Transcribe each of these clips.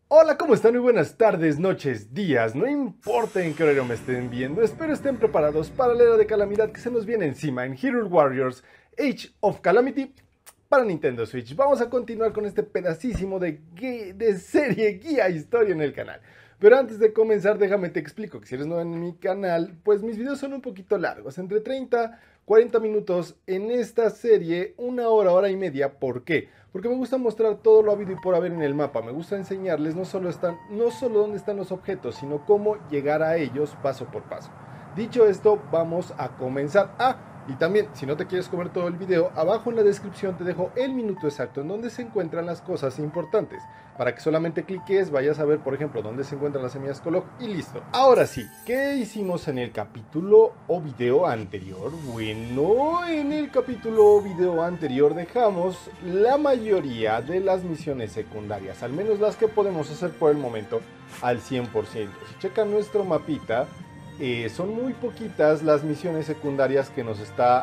Hola, ¿cómo están? Muy buenas tardes, noches, días, no importa en qué horario me estén viendo, espero estén preparados para la era de calamidad que se nos viene encima en Hyrule Warriors Age of Calamity para Nintendo Switch. Vamos a continuar con este pedacísimo de serie guía historia en el canal. Pero antes de comenzar, déjame te explico que si eres nuevo en mi canal, pues mis videos son un poquito largos, entre 30 40 minutos en esta serie, una hora, hora y media. ¿Por qué? Porque me gusta mostrar todo lo habido y por haber en el mapa. Me gusta enseñarles no solo dónde están los objetos, sino cómo llegar a ellos paso por paso. Dicho esto, vamos a comenzar. Y también, si no te quieres comer todo el video, abajo en la descripción te dejo el minuto exacto en donde se encuentran las cosas importantes. Para que solamente cliques, vayas a ver, por ejemplo, dónde se encuentran las semillas Kolok y listo. Ahora sí, ¿qué hicimos en el capítulo o video anterior? Bueno, en el capítulo o video anterior dejamos la mayoría de las misiones secundarias, al menos las que podemos hacer por el momento, al 100%. Si checan nuestro mapita, son muy poquitas las misiones secundarias que nos está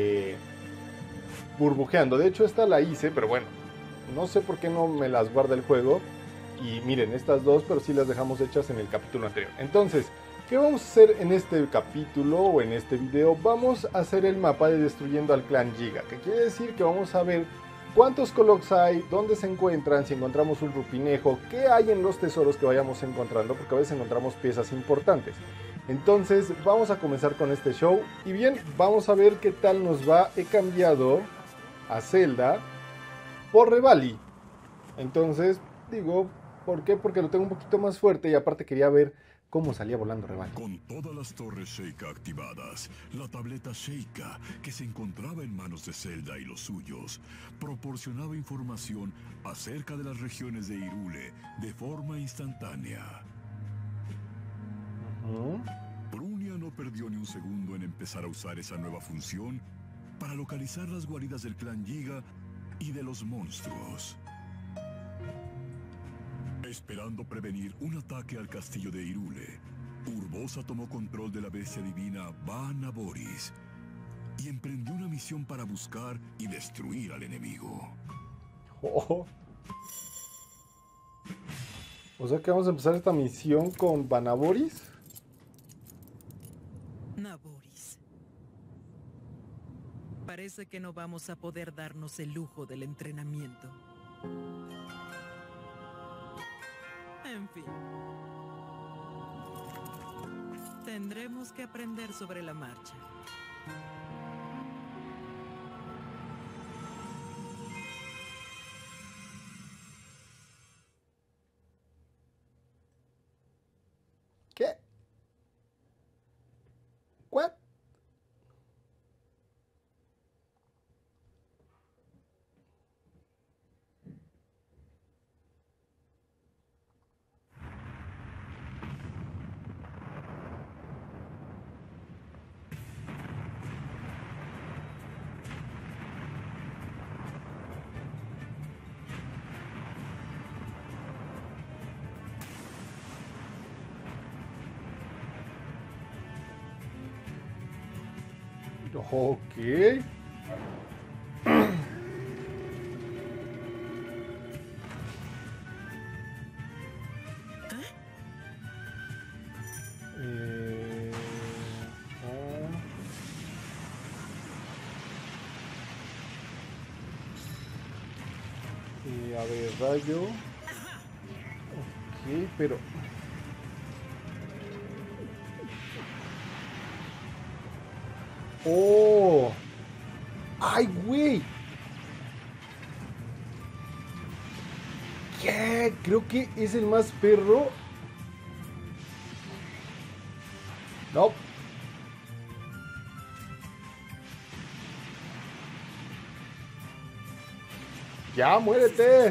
burbujeando. De hecho, esta la hice, pero bueno, no sé por qué no me las guarda el juego. Y miren, estas dos, pero sí las dejamos hechas en el capítulo anterior. Entonces, ¿qué vamos a hacer en este capítulo o en este video? Vamos a hacer el mapa de destruyendo al clan Yiga, que quiere decir que vamos a ver cuántos Koloks hay, dónde se encuentran, si encontramos un rupinejo, qué hay en los tesoros que vayamos encontrando, porque a veces encontramos piezas importantes. Entonces, vamos a comenzar con este show. Y bien, vamos a ver qué tal nos va. He cambiado a Zelda por Revali. Entonces, digo, ¿por qué? Porque lo tengo un poquito más fuerte y aparte quería ver cómo salía volando Revali. Con todas las torres Sheikah activadas, la tableta Sheikah, que se encontraba en manos de Zelda y los suyos, proporcionaba información acerca de las regiones de Hyrule de forma instantánea. Brunia no perdió ni un segundo en empezar a usar esa nueva función para localizar las guaridas del clan Yiga y de los monstruos. Esperando prevenir un ataque al castillo de Hyrule, Urbosa tomó control de la bestia divina Vanaboris y emprendió una misión para buscar y destruir al enemigo. Oh. O sea que vamos a empezar esta misión con Vanaboris. Naboris. Parece que no vamos a poder darnos el lujo del entrenamiento. En fin. Tendremos que aprender sobre la marcha. ¿Qué? ¿What? Ok. A ver, rayo. Ok, pero... ¡Oh! ¡Ay, güey! ¿Qué? Creo que es el más perro. No. ¡Ya, muérete!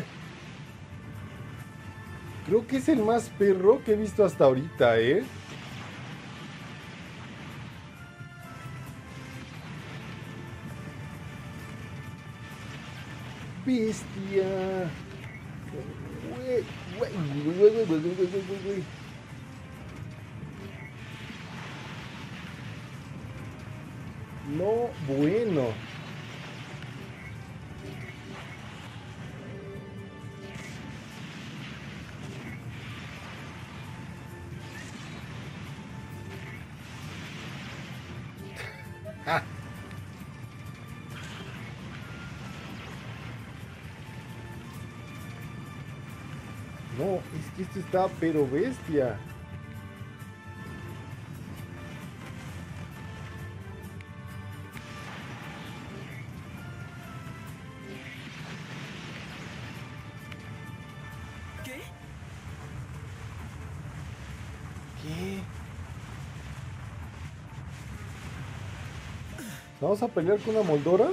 Creo que es el más perro que he visto hasta ahorita, ¿eh? Bestia. Güey. No, bueno. No, es que esto está pero bestia. ¿Qué? ¿Qué? ¿Vamos a pelear con una Moldora?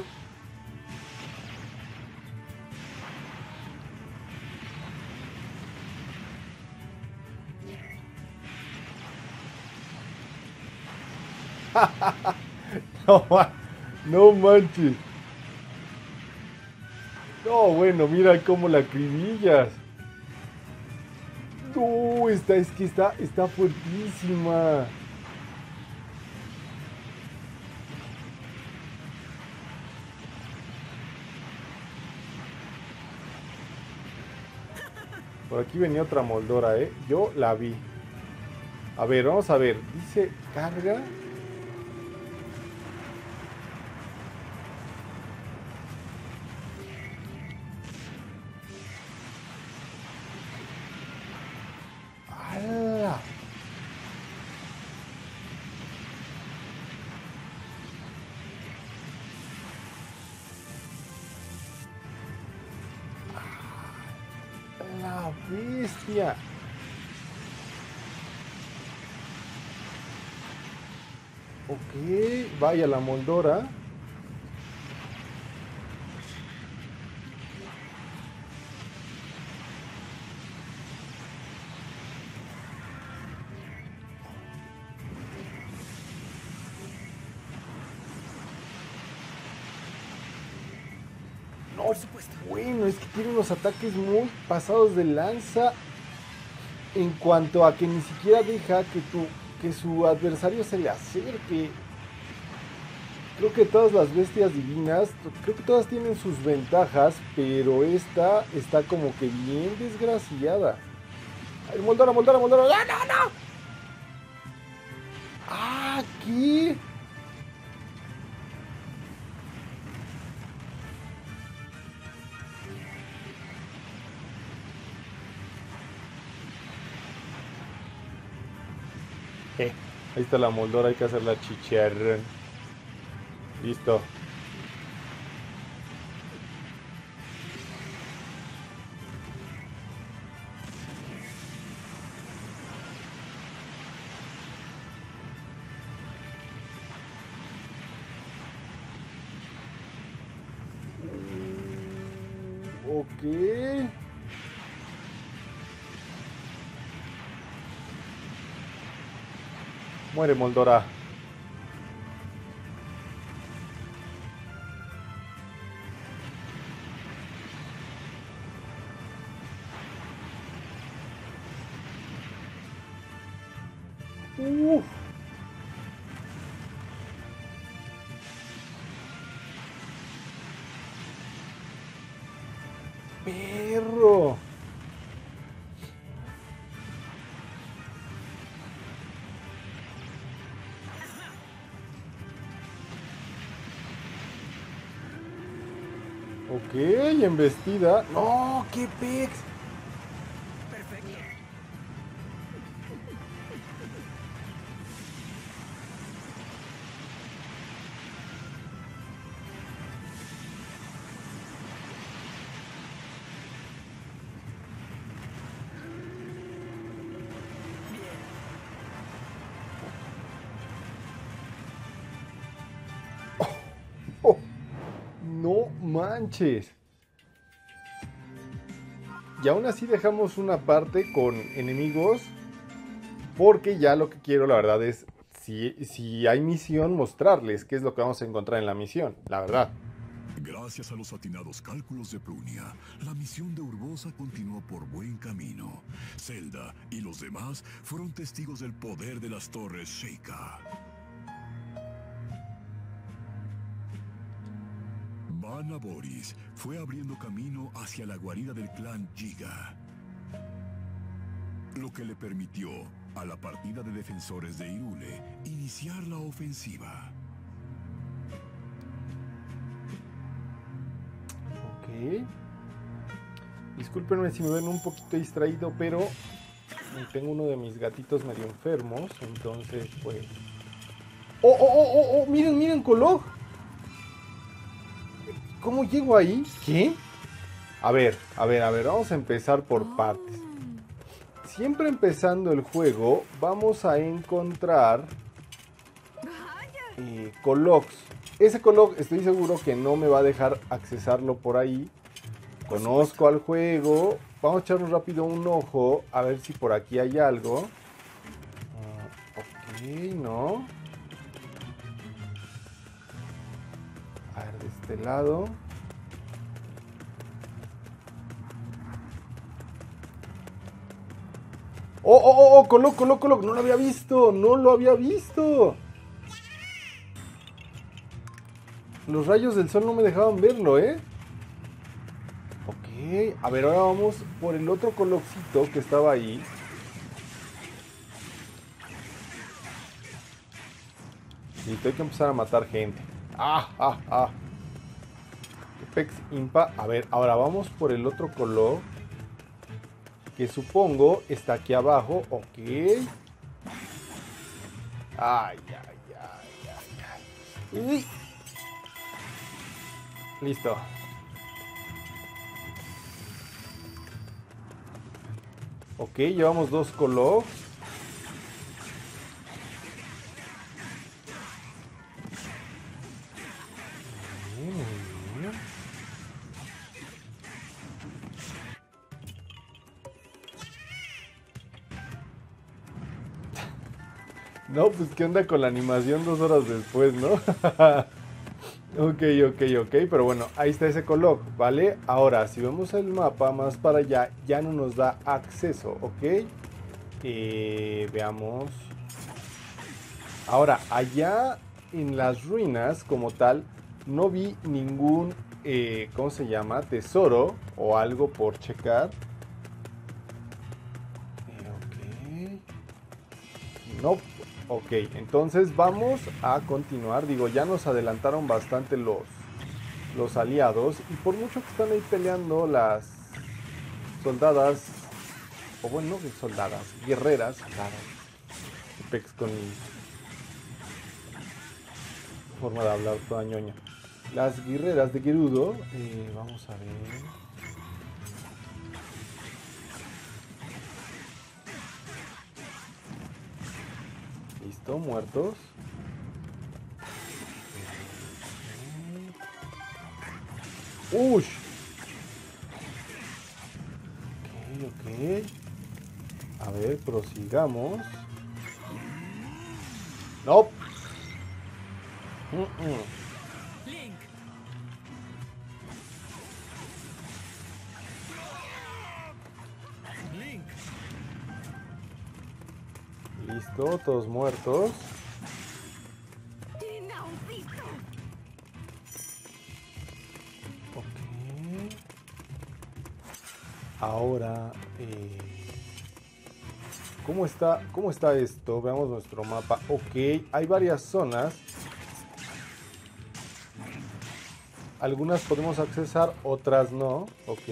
No, no manches. No, bueno, mira cómo la acribillas. No, es que está fuertísima. Por aquí venía otra Moldora, ¿eh? Yo la vi. A ver, vamos a ver. Dice carga. ¡Hala! ¡La bestia! Ok, vaya la Moldora. No, Por supuesto. bueno, es que tiene unos ataques muy pasados de lanza en cuanto a que ni siquiera deja que su adversario se le acerque. Creo que todas las bestias divinas, creo que todas tienen sus ventajas, pero esta está como que bien desgraciada. Ay, Moldora, Moldora, Moldora. ¡No, no, no! ¡Ah, qué! Ahí está la Moldora, hay que hacerla chicharrón. Listo. Ok. Muere Moldora. Uf. Perro. Ok, embestida. No, qué pex. Perfecto. Oh, no manches. Y aún así dejamos una parte con enemigos. Porque ya lo que quiero, la verdad, es si hay misión, mostrarles qué es lo que vamos a encontrar en la misión. La verdad. Gracias a los atinados cálculos de Prunia, la misión de Urbosa continuó por buen camino. Zelda y los demás fueron testigos del poder de las torres Sheikah. Bana Boris fue abriendo camino hacia la guarida del clan Giga, lo que le permitió a la partida de defensores de Hyrule iniciar la ofensiva. Ok. Discúlpenme si me ven un poquito distraído, pero tengo uno de mis gatitos medio enfermos, entonces pues... ¡Oh, oh, oh, oh! Oh, miren, miren, Kolog. ¿Cómo llego ahí? ¿Qué? A ver, vamos a empezar por partes. Siempre empezando el juego, vamos a encontrar Kologs. Ese Kolog estoy seguro que no me va a dejar accesarlo por ahí. Conozco al juego. Vamos a echarnos rápido un ojo a ver si por aquí hay algo. Ok, no. A ver, de este lado. ¡Oh, oh, oh! Oh, Kolog, Kolog, Kolog. No lo había visto. No lo había visto. Los rayos del sol no me dejaban verlo, ¿eh? Ok. A ver, ahora vamos por el otro Kologcito que estaba ahí. Listo, hay que empezar a matar gente. ¡Ah, ah, ah! Pex Impa. A ver, ahora vamos por el otro Kolog. Que supongo está aquí abajo. Ok. Ay, ay, ay, ay, ay. Y... listo. Ok, llevamos 2 Kologs. No, pues qué onda con la animación 2 horas después, ¿no? Ok, pero bueno, ahí está ese Kolog, ¿vale? Ahora, si vemos el mapa más para allá, ya no nos da acceso, ¿ok? Veamos. Ahora, allá en las ruinas, como tal, no vi ningún, ¿cómo se llama? Tesoro o algo por checar. Ok. No. Ok, entonces vamos a continuar. Digo, ya nos adelantaron bastante los aliados. Y por mucho que están ahí peleando las soldadas, o bueno, no soldadas, guerreras. Pex con mi forma de hablar toda ñoña. Las guerreras de Gerudo, vamos a ver. Listo, muertos. ¡Ush! Ok. A ver, prosigamos. ¡No! Link. Link. Listo, todos muertos. Ok. Ahora, ¿cómo está esto? Veamos nuestro mapa. Ok, hay varias zonas. Algunas podemos accesar, otras no. Ok.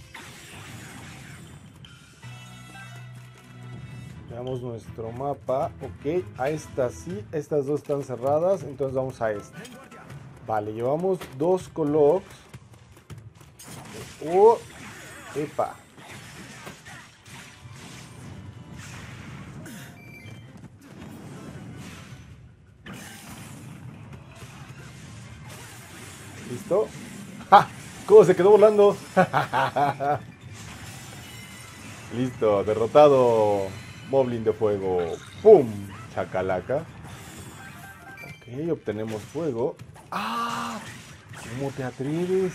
Veamos nuestro mapa. Ok, a estas sí. Estas dos están cerradas. Entonces vamos a esta. Vale, llevamos 2 Kologs. Oh, epa. ¿Listo? ¡Ja! ¿Cómo se quedó volando? Listo, derrotado. Moblin de fuego. ¡Pum! Chacalaca. Ok, obtenemos fuego. ¡Ah! ¿Cómo te atreves?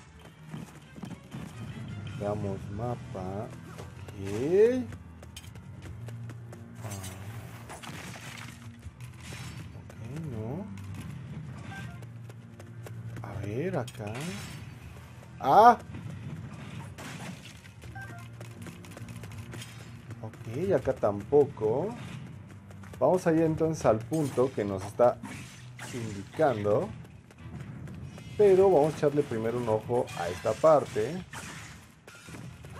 Veamos mapa. Ok. Ok, no. A ver, acá. ¡Ah! Ok, acá tampoco. Vamos a ir entonces al punto que nos está indicando. Pero vamos a echarle primero un ojo a esta parte.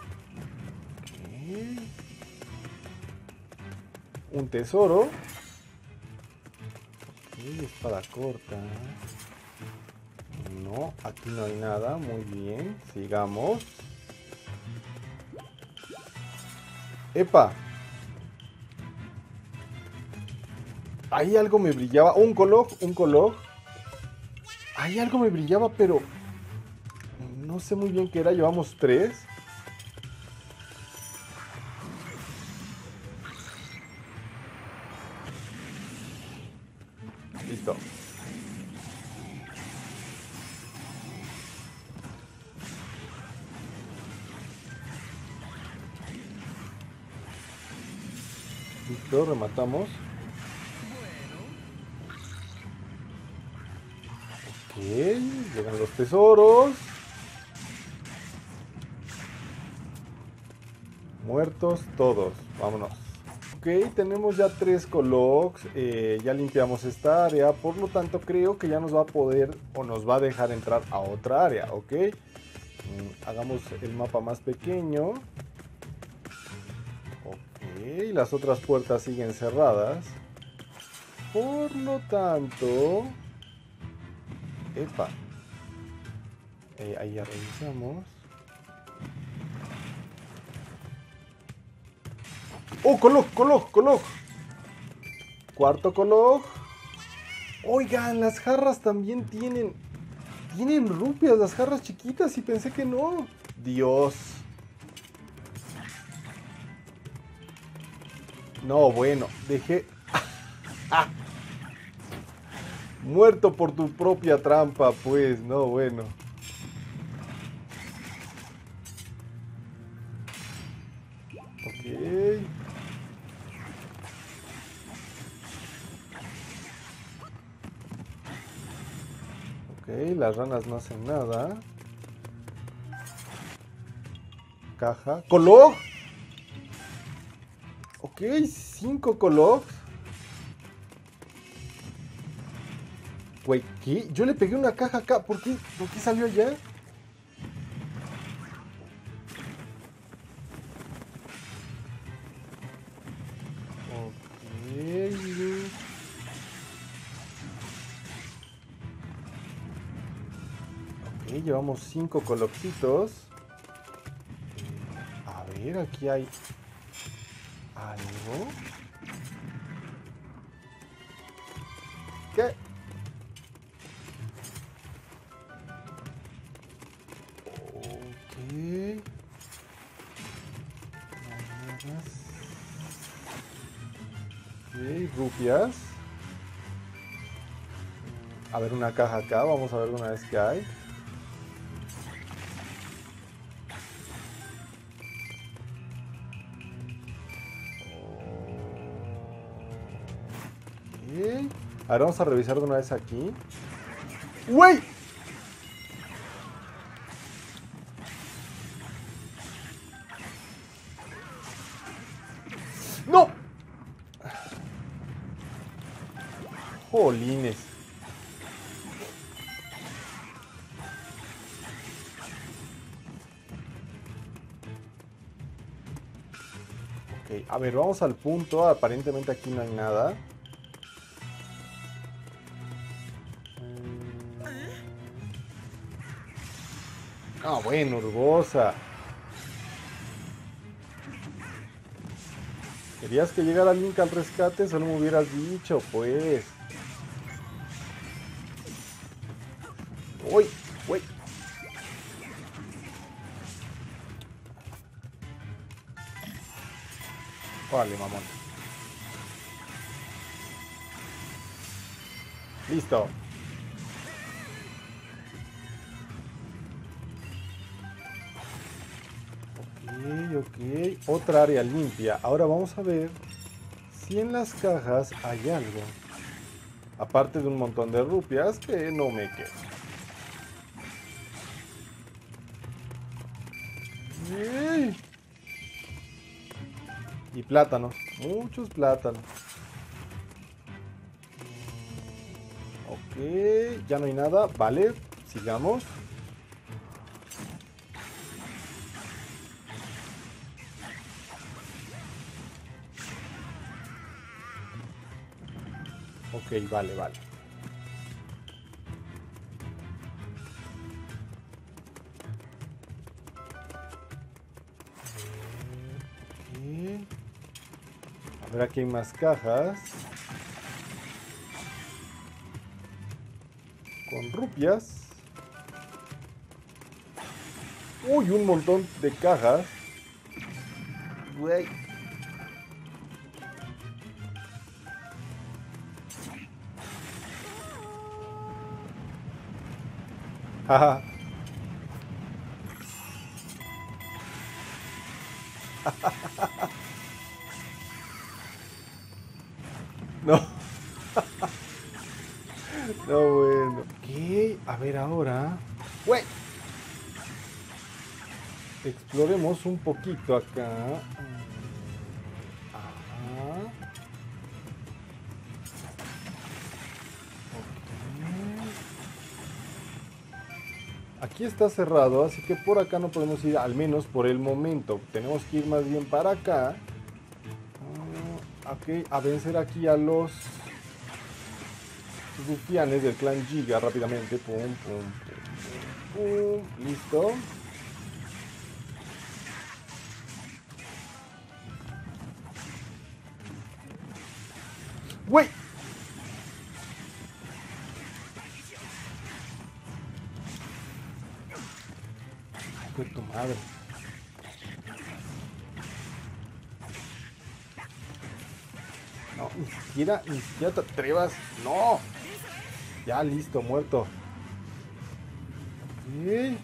Un tesoro. Ok, espada corta. No, aquí no hay nada. Muy bien, sigamos. ¡Epa! Ahí algo me brillaba. Un color, un color. Ahí algo me brillaba, pero no sé muy bien qué era. Llevamos 3. Listo. Listo, rematamos. Ok, llegan los tesoros. Muertos todos, vámonos. Ok, tenemos ya 3 colocs. Ya limpiamos esta área, por lo tanto creo que ya nos va a poder o nos va a dejar entrar a otra área, ok. Hagamos el mapa más pequeño. Ok, las otras puertas siguen cerradas. Por lo tanto... Epa. Ahí ya revisamos. ¡Oh, Coloc, Coloc, Coloc! Cuarto Coloc. Oigan, las jarras también tienen... Tienen rupias, las jarras chiquitas, y pensé que no. Dios. No, bueno, dejé... Muerto por tu propia trampa, pues, no, bueno. Ok. Ok, las ranas no hacen nada. Caja. ¡Colog! Ok, 5 cologs. Güey, ¿qué? Yo le pegué una caja acá. ¿Por qué salió allá? Ok, llevamos 5 coloccitos. A ver, aquí hay algo. ¿Qué? Ok. Ok, rupias. A ver, una caja acá. Vamos a ver una vez que hay. Ok. Ahora vamos a revisar de una vez aquí. ¡Güey! ¡No! Jolines. Ok, a ver, vamos al punto. Aparentemente aquí no hay nada. Ah, bueno, Urbosa. ¿Querías que llegara Link al rescate? Solo me hubieras dicho, pues. ¡Uy! ¡Uy! Órale, mamón. Listo. Ok. Otra área limpia. Ahora vamos a ver si en las cajas hay algo. Aparte de un montón de rupias que no me quedo. Y plátanos. Muchos plátanos. Ok. Ya no hay nada. Vale. Sigamos. Ok, vale, vale. Ok. A ver, aquí hay más cajas. Con rupias. Uy, un montón de cajas. Güey. Jaja. No. No, bueno. Ok, a ver ahora. Güey. Exploremos un poquito acá. Ajá. Ok. Aquí está cerrado, así que por acá no podemos ir, al menos por el momento. Tenemos que ir más bien para acá. Ok, a vencer aquí a los rufianes del clan Giga rápidamente. Pum, pum, pum, pum, pum. Listo. ¡Güey! Ay, fue tu madre. No, ni siquiera te atrevas. No. Ya, listo, muerto. Ok.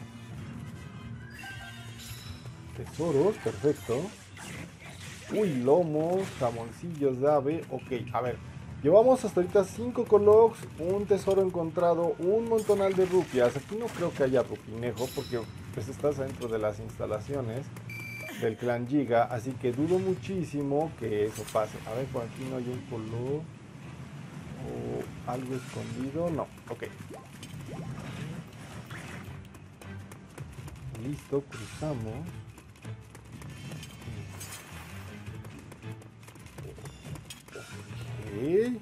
Tesoros, perfecto. Uy, lomos, jamoncillos de ave. Ok, a ver. Llevamos hasta ahorita 5 cologs, un tesoro encontrado, un montonal de rupias. Aquí no creo que haya rupinejo porque pues estás dentro de las instalaciones del clan Giga. Así que dudo muchísimo que eso pase. A ver, por aquí no hay un colog o algo escondido. No, ok. Listo, cruzamos. Ok.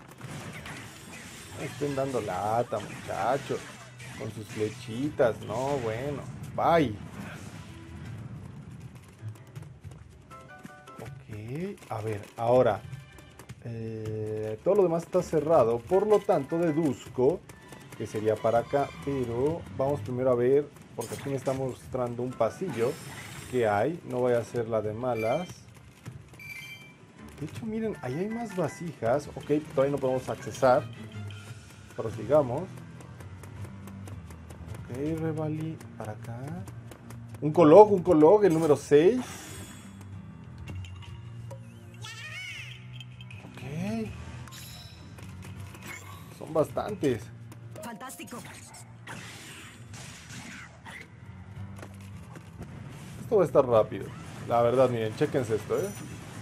Estén dando lata, muchachos. Con sus flechitas. No, bueno. Bye. Ok. A ver, ahora. Todo lo demás está cerrado. Por lo tanto, deduzco que sería para acá. Pero vamos primero a ver. Porque aquí me está mostrando un pasillo que hay. No voy a hacer la de malas. De hecho, miren, ahí hay más vasijas. Ok, todavía no podemos accesar. Prosigamos. Ok, Revali, para acá. Un colog, el número 6. Ok. Son bastantes. Fantástico. Esto va a estar rápido. La verdad, miren, chéquense esto, ¿eh?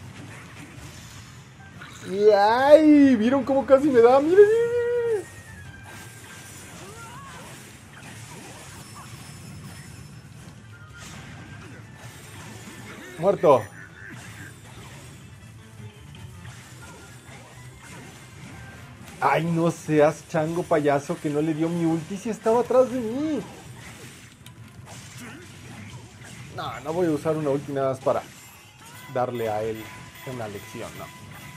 Y ¡ay! ¿Vieron cómo casi me da? ¡Miren, miren, miren! Muerto. Ay, no seas chango payaso que no le dio mi ulti si estaba atrás de mí. No, no voy a usar una ulti nada más para darle a él una lección, no.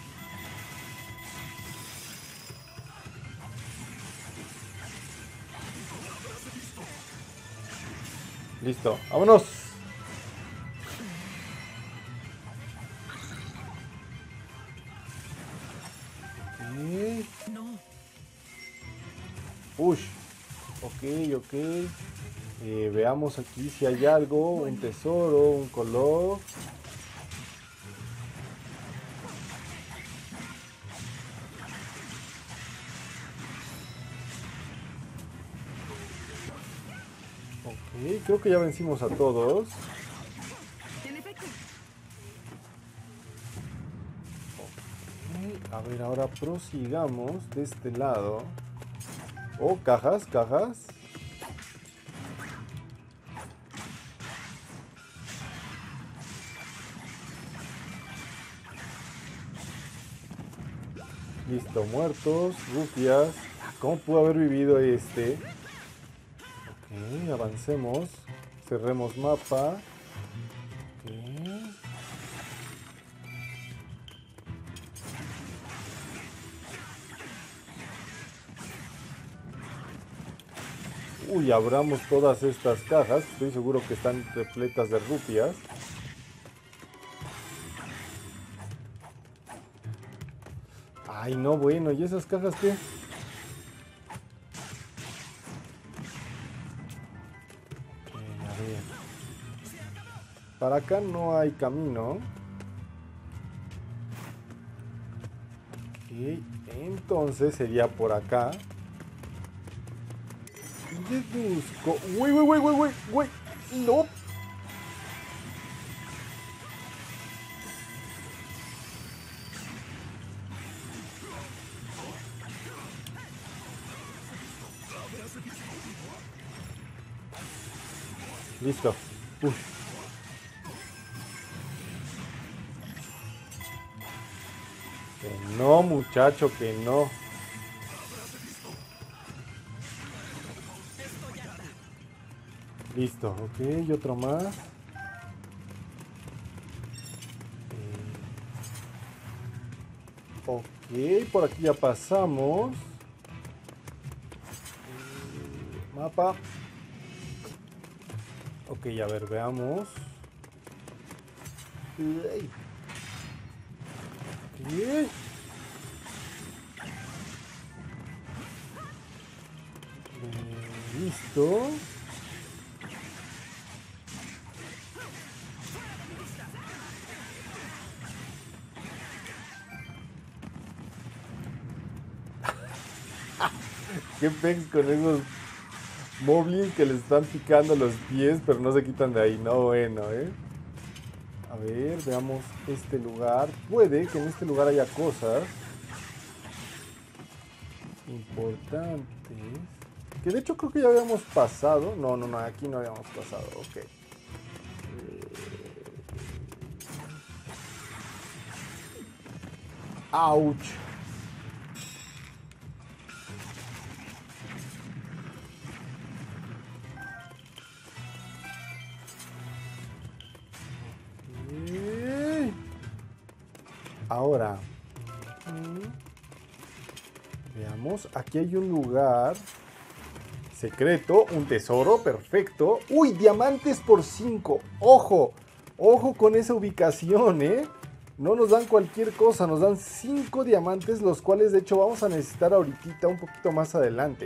Listo, vámonos. No. Push. Ok, ok. Veamos aquí si hay algo. Un tesoro, un color. Ok, creo que ya vencimos a todos. En efecto. Ok, a ver, ahora prosigamos de este lado. Oh, cajas, cajas. Listo, muertos, rupias. ¿Cómo pudo haber vivido este? Ok, avancemos. Cerremos mapa. Ok. Uy, abramos todas estas cajas. Estoy seguro que están repletas de rupias. Ay, no, bueno, ¿y esas cajas qué? Ok, a ver. Para acá no hay camino. Ok, entonces sería por acá. Deduzco. Uy, uy, uy, uy, uy, uy. No. Listo. Uf. Que no, muchacho, que no. Listo, ok, y otro más. Ok, por aquí ya pasamos. Mapa. Ok, a ver, veamos. Ok. Listo. ¿Qué pex con esos moblins que les están picando los pies, pero no se quitan de ahí? No, bueno, A ver, veamos este lugar. Puede que en este lugar haya cosas importantes. Que de hecho creo que ya habíamos pasado. No, no, no, aquí no habíamos pasado. Ok. Ouch. Ahora, veamos, aquí hay un lugar secreto, un tesoro, perfecto. Uy, diamantes por 5. Ojo, ojo con esa ubicación, No nos dan cualquier cosa, nos dan 5 diamantes, los cuales de hecho vamos a necesitar ahorita un poquito más adelante.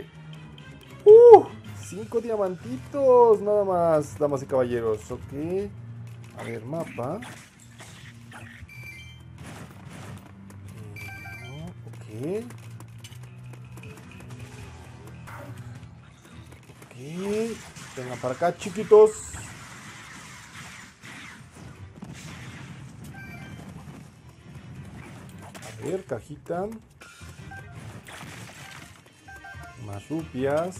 5 diamantitos, nada más, damas y caballeros, ok. A ver, mapa. Ok. Ok. Vengan para acá, chiquitos. A ver, cajita. Más rupias.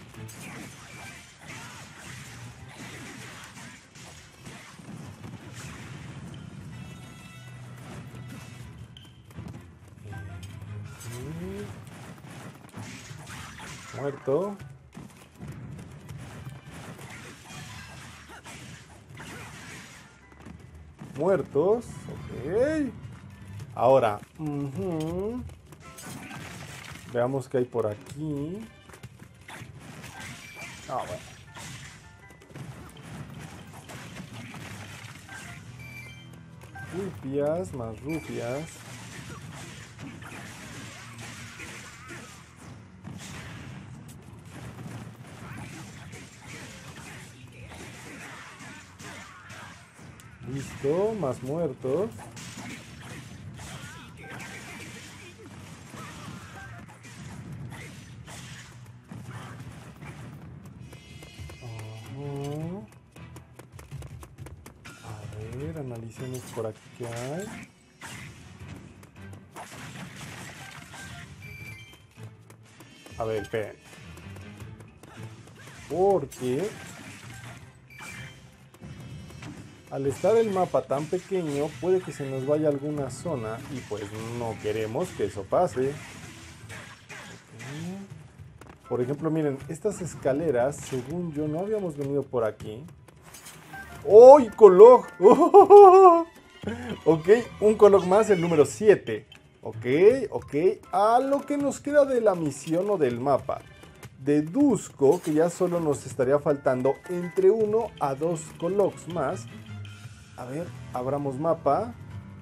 Muerto. Muertos. Ok. Ahora. Veamos qué hay por aquí. Ah, bueno. Rupias, más rupias. Listo, más muertos. A ver, analicemos por aquí qué hay. A ver, esperen. Porque Al estar el mapa tan pequeño, puede que se nos vaya alguna zona y pues no queremos que eso pase. Ok. Por ejemplo, miren, estas escaleras, según yo, no habíamos venido por aquí. ¡Oh, Colog! ¡Oh! Ok, un Colog más, el número 7. Ok, ok. A lo que nos queda de la misión o del mapa. Deduzco que ya solo nos estaría faltando entre 1 a 2 Cologs más. A ver, abramos mapa.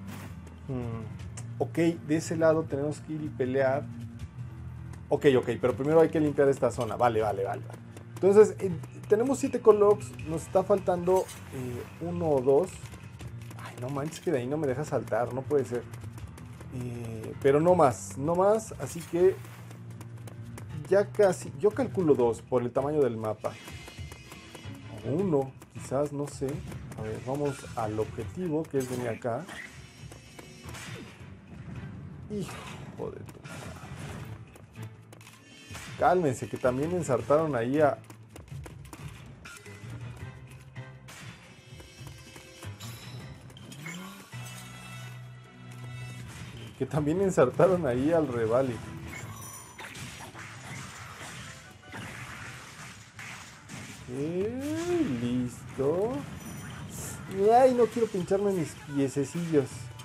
Ok, de ese lado tenemos que ir y pelear. Ok, pero primero hay que limpiar esta zona. Vale. Entonces, tenemos 7 Cologs. Nos está faltando 1 o 2. Ay, no manches, que de ahí no me deja saltar. No puede ser. Pero no más. Así que ya casi. Yo calculo 2 por el tamaño del mapa. O 1, quizás, no sé. A ver, vamos al objetivo, que es venir acá. Hijo de tu madre. Cálmense, que también ensartaron ahí a... Que también ensartaron ahí al Revali. Listo. Ay, no quiero pincharme mis piececillos.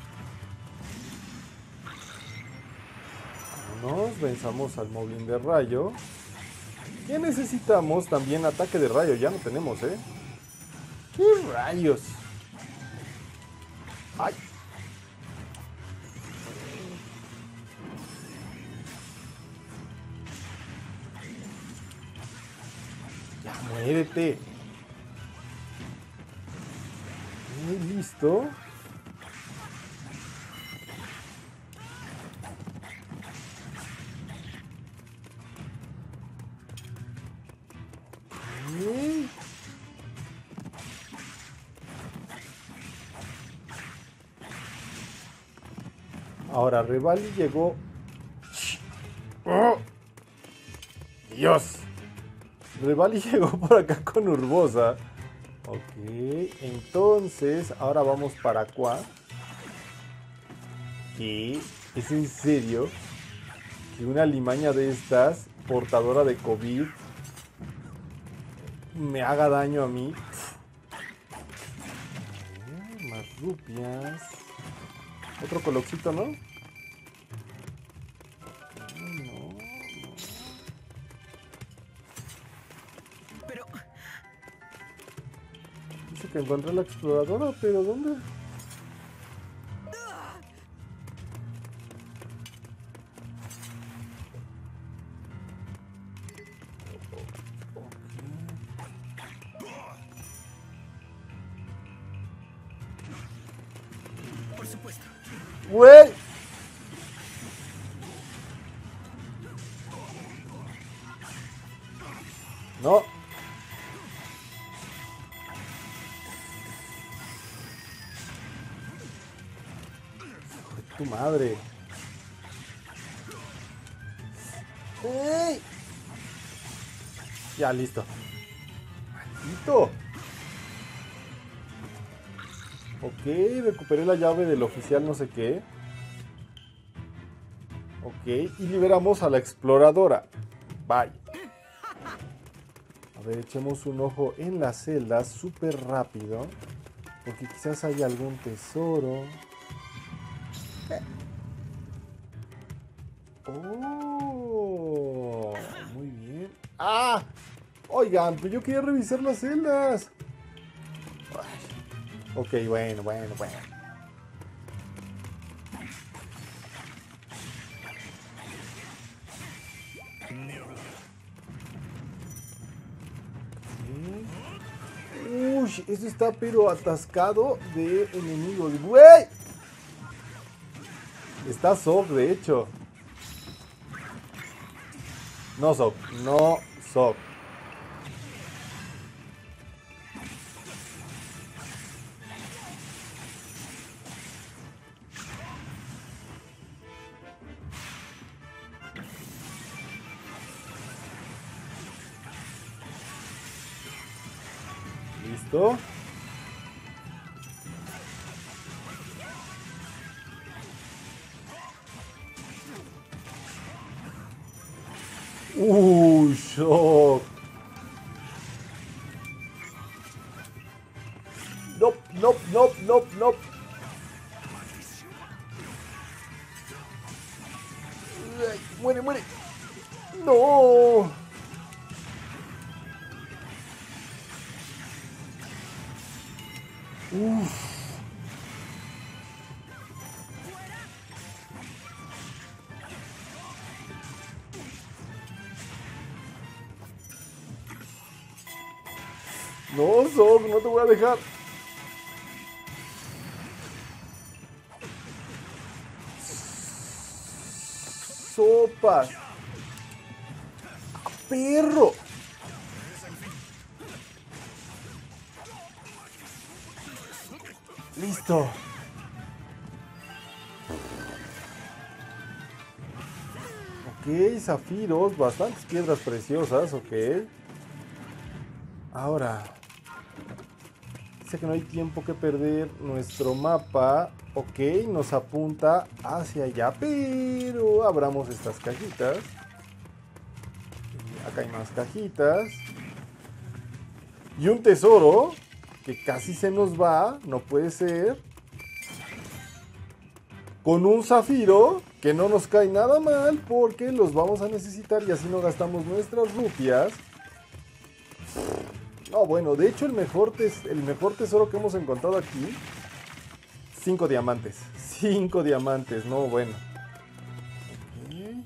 Vámonos, venzamos al Moblin de rayo. ¿Qué necesitamos? También ataque de rayo, ya no tenemos, ¿eh? ¿Qué rayos? ¡Ay! Ya, muérete. Listo. Ahora, Revali llegó... ¡Oh! ¡Dios! Revali llegó por acá con Urbosa. Ok, entonces ahora vamos para acá. ¿Qué? ¿Es en serio que una limaña de estas, portadora de COVID, me haga daño a mí? Más rupias. Otro coloxito, ¿no? No. Pero Dice que encontré la exploradora, pero ¿dónde? por supuesto. ¡Güey! No. Tu madre. ¡Ey! Ya, listo. Maldito. Ok, recuperé la llave del oficial no sé qué. Ok, y liberamos a la exploradora. Bye. A ver, echemos un ojo en las celdas súper rápido. Porque quizás haya algún tesoro. Oh, muy bien. ¡Ah! Oigan, pero yo quería revisar las celdas. Ok, bueno. Uy, esto está pero atascado de enemigos. ¡Güey! Está Sok, de hecho. No Sok. Listo. Shock. Nope, nope, nope, nope, nope. Ay, muere, muere. No. No, Zog, no te voy a dejar. Sopas. Perro. Listo. Ok, zafiros, bastantes piedras preciosas, ok. Ahora, dice que no hay tiempo que perder. Nuestro mapa, ok, nos apunta hacia allá, pero abramos estas cajitas. Acá hay más cajitas. Y un tesoro que casi se nos va, no puede ser. Con un zafiro que no nos cae nada mal porque los vamos a necesitar y así no gastamos nuestras rupias. No, bueno, de hecho el mejor tesoro que hemos encontrado aquí, 5 diamantes. 5 diamantes, no, bueno. Okay.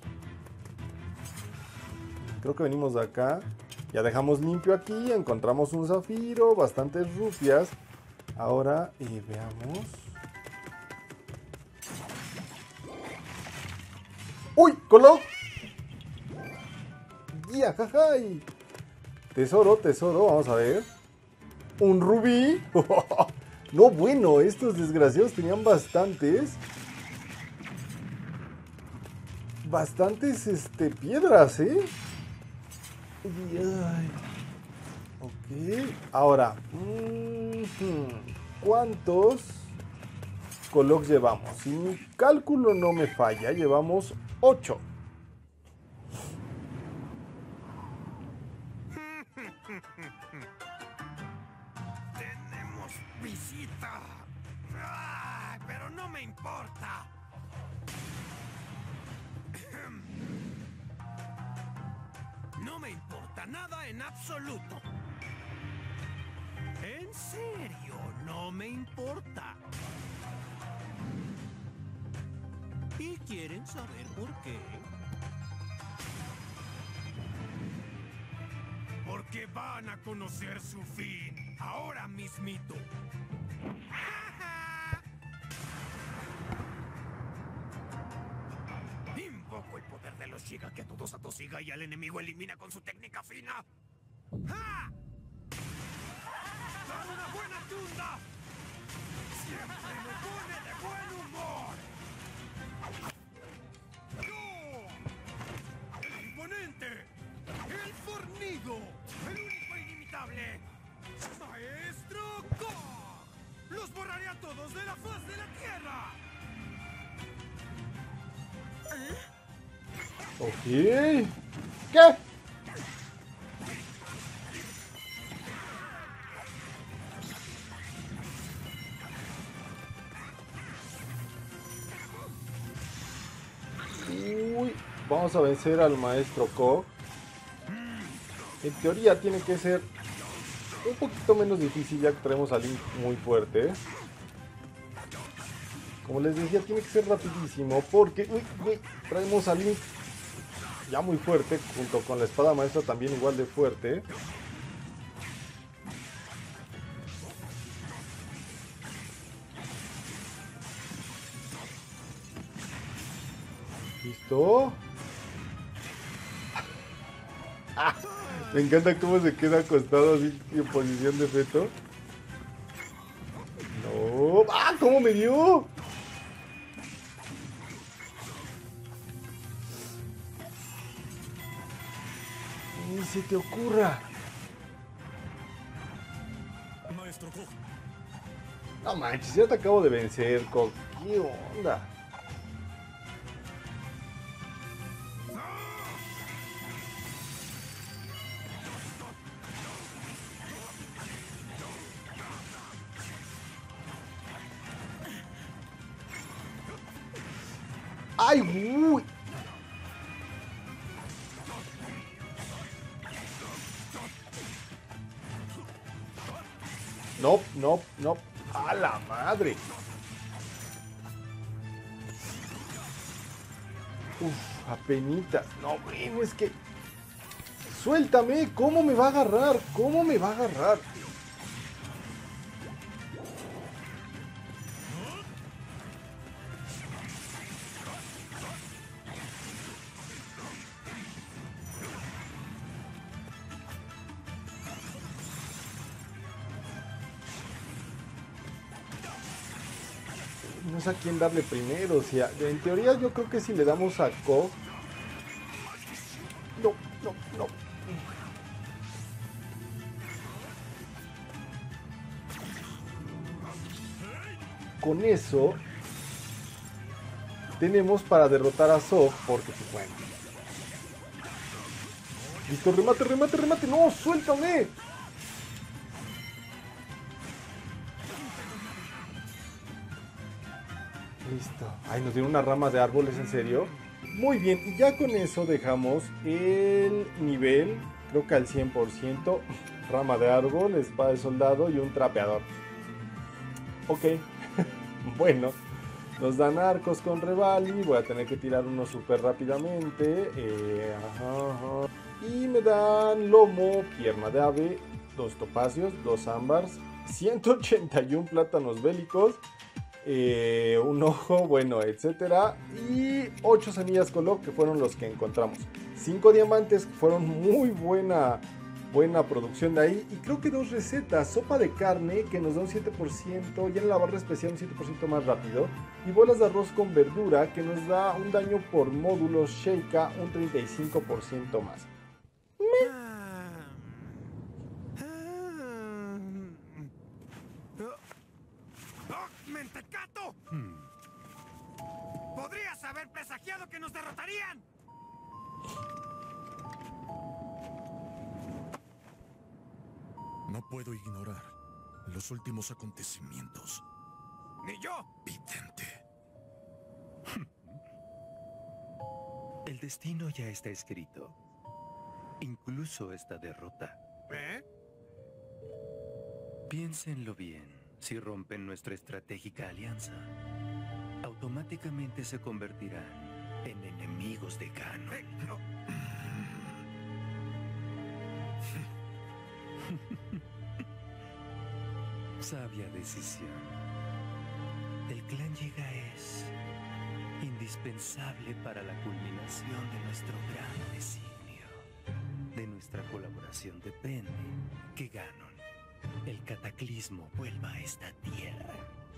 Creo que venimos de acá. Ya dejamos limpio aquí, encontramos un zafiro, bastantes rupias. Ahora, veamos. ¡Uy! ¡Coló! ¡Ya, jajay! Tesoro, tesoro, vamos a ver. Un rubí. No, bueno, estos desgraciados tenían bastantes. Bastantes, piedras, ¿eh? Ay. Ok, ahora. ¿Cuántos colocs llevamos? Si mi cálculo no me falla, llevamos 8. Tenemos visita. Ay, pero no me importa. No me importa nada en absoluto. En serio, no me importa. ¿Y quieren saber por qué? Porque van a conocer su fin ahora mismito. Invoco el poder de los Shiga que a todos atosiga y al enemigo elimina con su técnica fina. ¡Ja! ¡Dame una buena tunda! Siempre me pone de buen humor. ¡Yo! ¡El imponente! ¡El fornido! ¡El único e inimitable! ¡Maestro Go! ¡Los borraré a todos de la faz de la tierra! Ok. ¿Qué? Uy, vamos a vencer al maestro Ko. En teoría tiene que ser un poquito menos difícil ya que traemos a Link muy fuerte. Como les decía, tiene que ser rapidísimo porque traemos a Link ya muy fuerte, junto con la espada maestra también igual de fuerte. ¿Listo? Me encanta cómo se queda acostado así en posición de feto. No. ¡Ah! ¿Cómo me dio? Ni se te ocurra. Maestro Ko, No manches, ya te acabo de vencer, Ko. ¿Qué onda? ¡Ay, uy! No, no, no. ¡A la madre! Uf, apenitas. No, bueno, es que... ¡Suéltame! ¿Cómo me va a agarrar? ¿Cómo me va a agarrar? No sé a quién darle primero. O sea, en teoría yo creo que si le damos a Kog... No, no, no. Con eso tenemos para derrotar a Zog, porque pues bueno. Listo, remate, remate, remate. No, suéltame. Listo. Ay, nos dieron una rama de árboles, ¿en serio? Muy bien, y ya con eso dejamos el nivel, creo que al 100%. Rama de árbol, espada de soldado y un trapeador. Ok. Bueno, nos dan arcos con Revali. Voy a tener que tirar uno súper rápidamente. Y me dan lomo, pierna de ave, 2 topacios, 2 ámbars, 181 plátanos bélicos, un ojo, bueno, etcétera. Y 8 semillas Coloc, que fueron los que encontramos. 5 diamantes, que fueron muy buena producción de ahí. Y creo que 2 recetas. Sopa de carne, que nos da un 7%, y en la barra especial un 7% más rápido. Y bolas de arroz con verdura, que nos da un daño por módulo Sheikah, un 35% más. ¡Mentecato! ¡Podrías haber presagiado que nos derrotarían! No puedo ignorar los últimos acontecimientos. ¡Ni yo! Vidente. El destino ya está escrito. Incluso esta derrota. ¿Eh? Piénsenlo bien. Si rompen nuestra estratégica alianza, automáticamente se convertirán en enemigos de Ganon. No. Sabia decisión. El clan Yiga es indispensable para la culminación de nuestro gran designio. De nuestra colaboración depende que Ganon, el cataclismo, vuelva a esta tierra.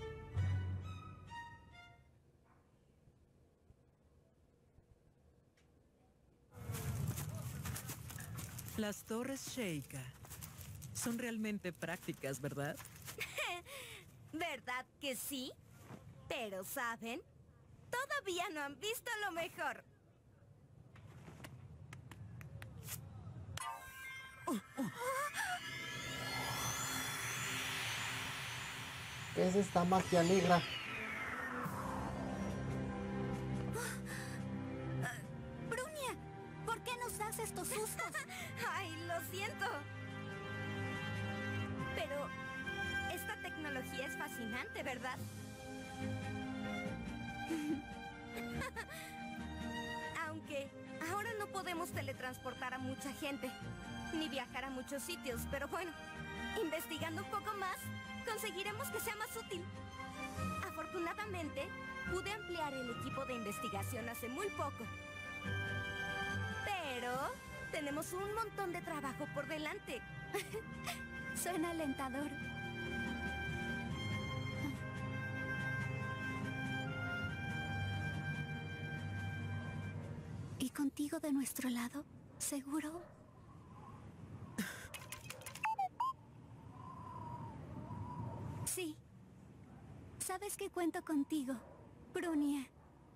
Las torres Sheikah son realmente prácticas, ¿verdad? ¿Verdad que sí? Pero, ¿saben? Todavía no han visto lo mejor. ¿Qué es esta magia negra? Brunia, ¿por qué nos das estos sustos? Ay, lo siento. Pero esta tecnología es fascinante, ¿verdad? Aunque ahora no podemos teletransportar a mucha gente, ni viajar a muchos sitios, pero bueno, investigando un poco más, conseguiremos que sea más útil. Afortunadamente, pude ampliar el equipo de investigación hace muy poco. Pero tenemos un montón de trabajo por delante. Suena alentador. ¿Y contigo de nuestro lado? ¿Seguro? Sí. Sabes que cuento contigo, Brunia.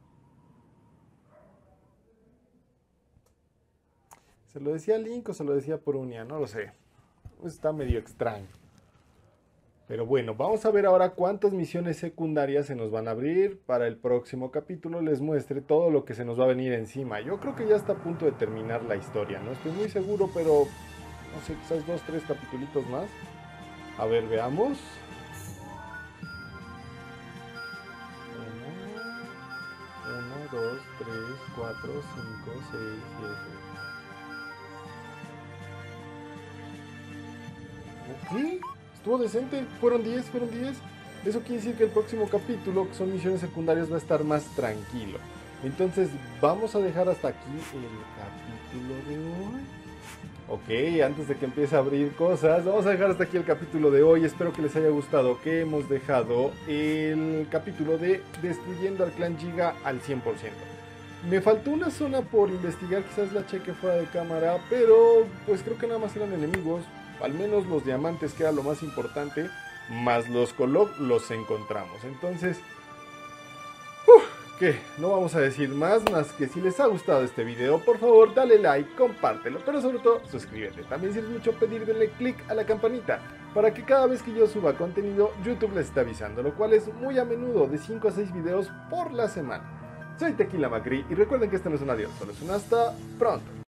¿Se lo decía Link o se lo decía Brunia? No lo sé. Está medio extraño. Pero bueno, vamos a ver ahora cuántas misiones secundarias se nos van a abrir. Para el próximo capítulo les muestre todo lo que se nos va a venir encima. Yo creo que ya está a punto de terminar la historia. No estoy muy seguro, pero no sé, quizás 2, 3 capítulos más. A ver, veamos. 1, 2, 3, 4, 5, 6, 7. Ok. Estuvo decente, fueron 10. Eso quiere decir que el próximo capítulo, que son misiones secundarias, va a estar más tranquilo. Entonces vamos a dejar hasta aquí el capítulo de hoy. Ok, antes de que empiece a abrir cosas, vamos a dejar hasta aquí el capítulo de hoy. Espero que les haya gustado, que hemos dejado el capítulo de destruyendo al clan Giga al 100%. Me faltó una zona por investigar, quizás la cheque fuera de cámara, pero pues creo que nada más eran enemigos. Al menos los diamantes, que era lo más importante, más los Kolok los encontramos. Entonces, ¿qué? No vamos a decir más que si les ha gustado este video, por favor dale like, compártelo, pero sobre todo suscríbete. También si es mucho pedir, denle click a la campanita para que cada vez que yo suba contenido, YouTube les esté avisando, lo cual es muy a menudo, de 5 a 6 videos por la semana. Soy Tequila Macri y recuerden que este no es un adiós, solo es un hasta pronto.